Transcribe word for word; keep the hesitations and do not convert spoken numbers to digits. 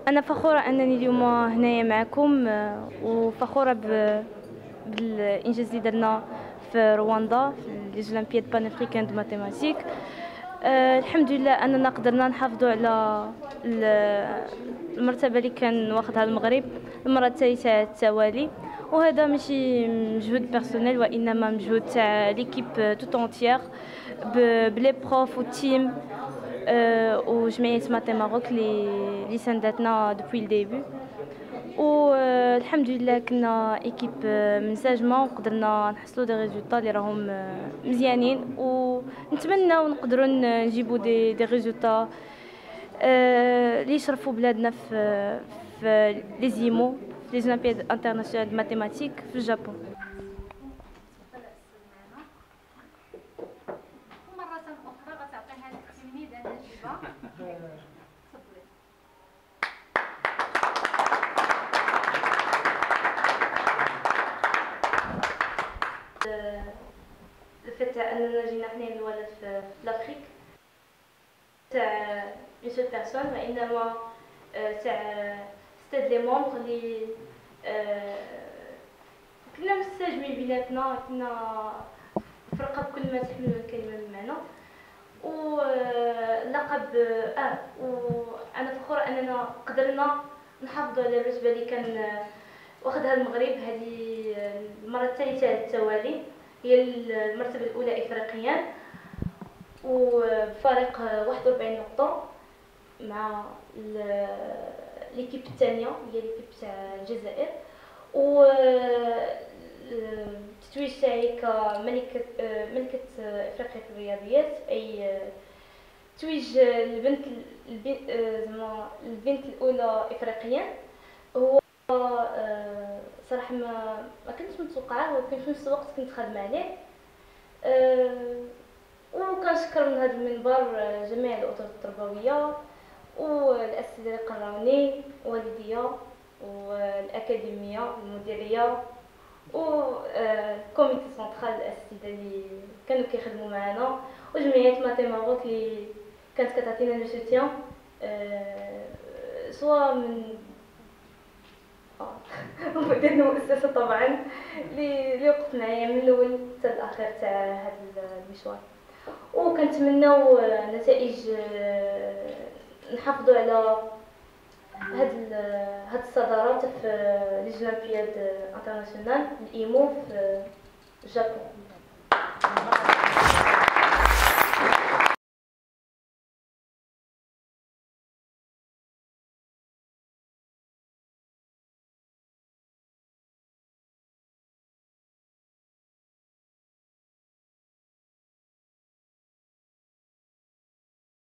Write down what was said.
أنا فخورة أنني اليوم هنايا معكم، آه، وفخورة ب- بالإنجاز اللي درنا في رواندا في لي زولمبياد بانافريكان دو ماتيماتيك. آه، الحمد لله أننا قدرنا نحافظوا على ال- المرتبة اللي كان واخدها المغرب المرة الثالثة على التوالي، وهذا ماشي مجهود بيرسونيل وإنما مجهود تاع ليكيب توت اونتيير بلي بروف والتيم آه، وجمعية ماتي ماروك اللي اللي ساندتنا دوبوي الديبي. والحمد لله كنا ايكيب منسجمه وقدرنا نحصلوا دي ريزولطا اللي راهم آه، مزيانين، ونتمنى نقدروا نجيبوا دي دي ريزولطا آه، اللي يشرفوا بلادنا في في لي زيمو في لي زولمبياد انترناسيونال ماتيماتيك في الجابون. ومرة أخرى غتعطيها التلميذة نجيبة. تفضلي. الفات تاع اننا جينا حنايا نولف في لافريك تاع اون سول بيرسون، وانما آه، تاع ستاد لي مونبر اللي آه، كنا مستجمعين بيناتنا، كنا فرقه بكل ما تحمل الكلمه بمعنى. ولقب اه وانا فخوره اننا قدرنا نحافظوا على الرتبه اللي كان آه، واخدها المغرب هذه المره الثالثه على التوالي، هي المرتبه الاولى افريقيا، وبفارق واحد وأربعين نقطه مع ليكيب الثانيه هي ليكيب تاع الجزائر. و التتويج تاعي كملكة ملكة افريقيا في الرياضيات، اي تتويج البنت البنت زعما البنت الاولى افريقيا. هو آه، صراحه ما ما كنتش متوقعه، ولكن في نفس الوقت كنت خادمه عليه. آه، وكنشكر من هذا المنبر آه، جميع الاطر التربويه والاساتذه اللي قراوني، والديا والاكاديميه المديريه وكوميتي سنترال الاساتذه اللي كانوا كيخدموا معنا، وجمعيه ماتي ماروك اللي كانت كتعطينا لو سوتيان أه سواء من ومدير المؤسسه طبعا اللي اللي وقف معايا من الاول حتى الاخير تاع هذا المشوار. وكنتمناو نتائج آه، نحافظوا على هاد هاد الصدارات في لي زولمبياد انترناسيونال الايمو في الجابون.